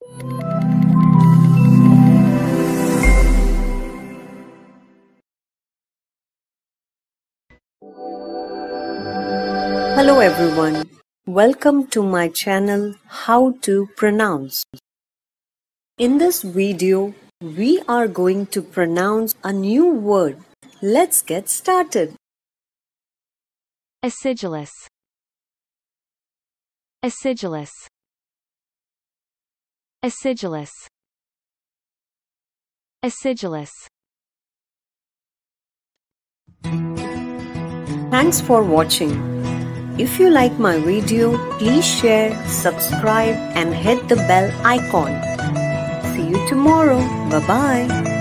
Hello everyone, welcome to my channel How to Pronounce. In this video, we are going to pronounce a new word. Let's get started. Acidulous. Acidulous. Acidulous. Acidulous. Thanks for watching. If you like my video, please share, subscribe and hit the bell icon. See you tomorrow. Bye-bye.